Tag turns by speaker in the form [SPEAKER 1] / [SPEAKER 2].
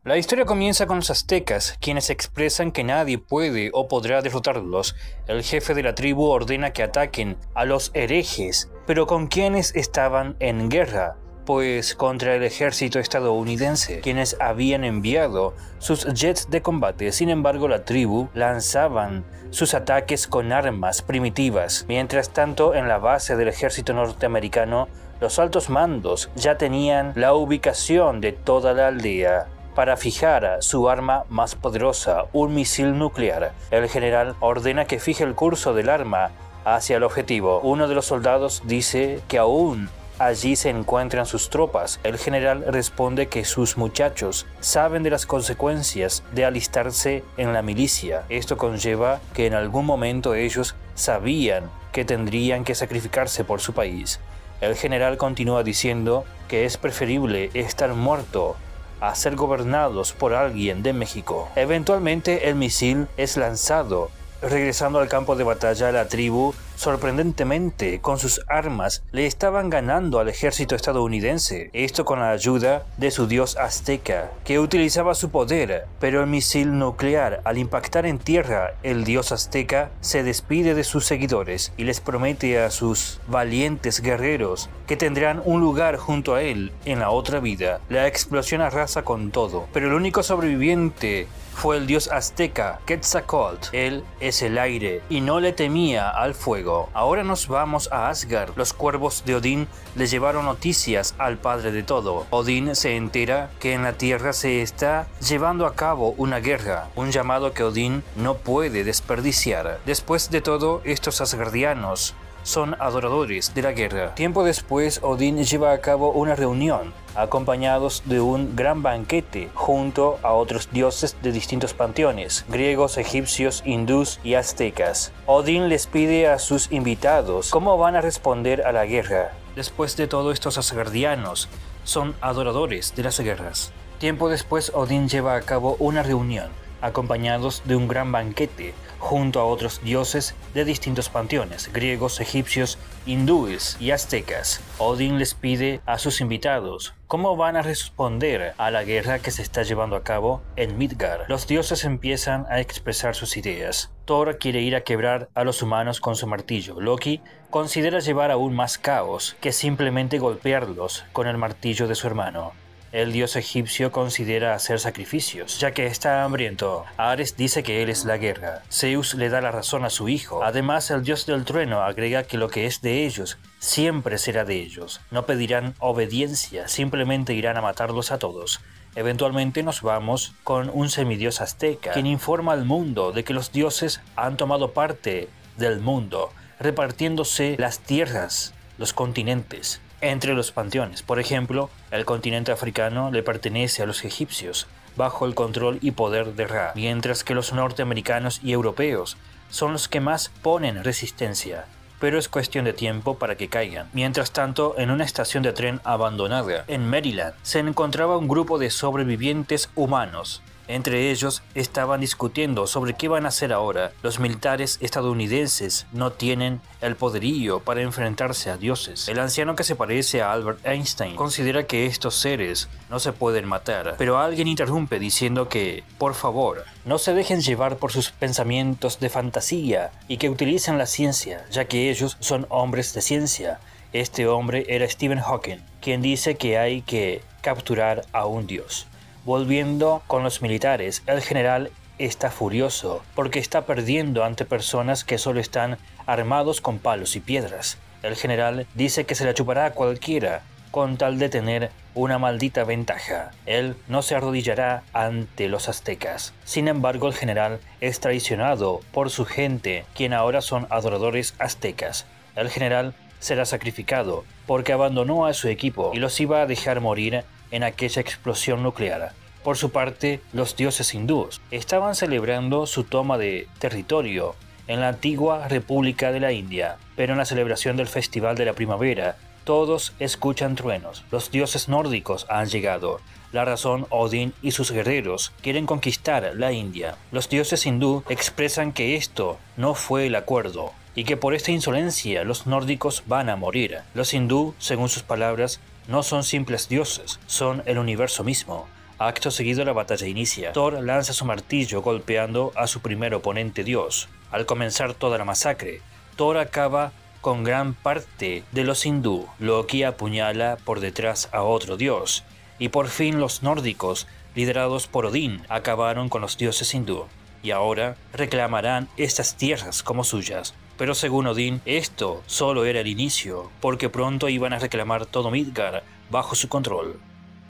[SPEAKER 1] La historia comienza con los aztecas, quienes expresan que nadie puede o podrá derrotarlos. El jefe de la tribu ordena que ataquen a los herejes, pero ¿con quiénes estaban en guerra? Pues contra el ejército estadounidense, quienes habían enviado sus jets de combate. Sin embargo, la tribu lanzaban sus ataques con armas primitivas. Mientras tanto, en la base del ejército norteamericano, los altos mandos ya tenían la ubicación de toda la aldea para fijar su arma más poderosa, un misil nuclear. El general ordena que fije el curso del arma hacia el objetivo. Uno de los soldados dice que aún allí se encuentran sus tropas. El general responde que sus muchachos saben de las consecuencias de alistarse en la milicia. Esto conlleva que en algún momento ellos sabían que tendrían que sacrificarse por su país. El general continúa diciendo que es preferible estar muerto a ser gobernados por alguien de México. Eventualmente el misil es lanzado. Regresando al campo de batalla, la tribu, sorprendentemente, con sus armas, le estaban ganando al ejército estadounidense. Esto con la ayuda de su dios azteca, que utilizaba su poder. Pero el misil nuclear, al impactar en tierra, el dios azteca se despide de sus seguidores y les promete a sus valientes guerreros que tendrán un lugar junto a él en la otra vida. La explosión arrasa con todo, pero el único sobreviviente fue el dios azteca Quetzalcóatl. Él es el aire y no le temía al fuego. Ahora nos vamos a Asgard. Los cuervos de Odín le llevaron noticias al padre de todo. Odín se entera que en la tierra se está llevando a cabo una guerra, un llamado que Odín no puede desperdiciar. Después de todo, estos asgardianos son adoradores de la guerra. Tiempo después, Odín lleva a cabo una reunión, acompañados de un gran banquete, junto a otros dioses de distintos panteones, griegos, egipcios, hindús y aztecas. Odín les pide a sus invitados cómo van a responder a la guerra. Después de todo, estos asgardianos son adoradores de las guerras. Tiempo después, Odín lleva a cabo una reunión, acompañados de un gran banquete, junto a otros dioses de distintos panteones, griegos, egipcios, hindúes y aztecas. Odín les pide a sus invitados cómo van a responder a la guerra que se está llevando a cabo en Midgard. Los dioses empiezan a expresar sus ideas. Thor quiere ir a quebrar a los humanos con su martillo. Loki considera llevar aún más caos que simplemente golpearlos con el martillo de su hermano. El dios egipcio considera hacer sacrificios, ya que está hambriento. Ares dice que él es la guerra. Zeus le da la razón a su hijo. Además, el dios del trueno agrega que lo que es de ellos siempre será de ellos. No pedirán obediencia, simplemente irán a matarlos a todos. Eventualmente nos vamos con un semidios azteca, quien informa al mundo de que los dioses han tomado parte del mundo, repartiéndose las tierras, los continentes, entre los panteones. Por ejemplo, el continente africano le pertenece a los egipcios, bajo el control y poder de Ra, mientras que los norteamericanos y europeos son los que más ponen resistencia, pero es cuestión de tiempo para que caigan. Mientras tanto, en una estación de tren abandonada, en Maryland, se encontraba un grupo de sobrevivientes humanos. Entre ellos estaban discutiendo sobre qué van a hacer ahora. Los militares estadounidenses no tienen el poderío para enfrentarse a dioses. El anciano, que se parece a Albert Einstein, considera que estos seres no se pueden matar, pero alguien interrumpe diciendo que, por favor, no se dejen llevar por sus pensamientos de fantasía y que utilicen la ciencia, ya que ellos son hombres de ciencia. Este hombre era Stephen Hawking, quien dice que hay que capturar a un dios. Volviendo con los militares, el general está furioso porque está perdiendo ante personas que solo están armados con palos y piedras. El general dice que se la chupará a cualquiera con tal de tener una maldita ventaja. Él no se arrodillará ante los aztecas. Sin embargo, el general es traicionado por su gente, quien ahora son adoradores aztecas. El general será sacrificado porque abandonó a su equipo y los iba a dejar morir en aquella explosión nuclear. Por su parte, los dioses hindúes estaban celebrando su toma de territorio en la antigua República de la India, pero en la celebración del Festival de la Primavera, todos escuchan truenos. Los dioses nórdicos han llegado. La razón, Odín y sus guerreros quieren conquistar la India. Los dioses hindú expresan que esto no fue el acuerdo y que por esta insolencia los nórdicos van a morir. Los hindú, según sus palabras, no son simples dioses, son el universo mismo. Acto seguido la batalla inicia. Thor lanza su martillo golpeando a su primer oponente dios. Al comenzar toda la masacre, Thor acaba con gran parte de los hindú. Loki apuñala por detrás a otro dios. Y por fin los nórdicos, liderados por Odín, acabaron con los dioses hindú. Y ahora reclamarán estas tierras como suyas. Pero según Odín, esto solo era el inicio, porque pronto iban a reclamar todo Midgard bajo su control.